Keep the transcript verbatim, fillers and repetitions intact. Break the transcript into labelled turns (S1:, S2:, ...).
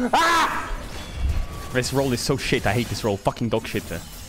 S1: Ah! This roll is so shit. I hate this roll. Fucking dog shit.